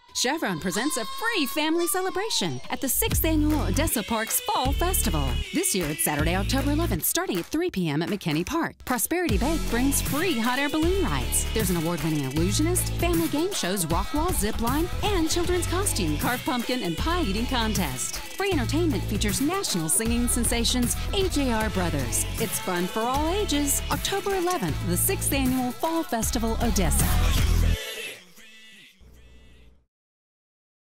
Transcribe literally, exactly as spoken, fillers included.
Chevron presents a free family celebration at the sixth Annual Odessa Park's Fall Festival. This year it's Saturday, October eleventh, starting at three p m at McKinney Park. Prosperity Bake brings free hot air balloon rides. There's an award-winning illusionist, family game shows, rock wall, zip line, and children's costume, carved pumpkin, and pie-eating contest. Free entertainment features national singing sensations A J R Brothers. It's fun for all ages. October eleventh, the sixth Annual Fall Festival, Odessa.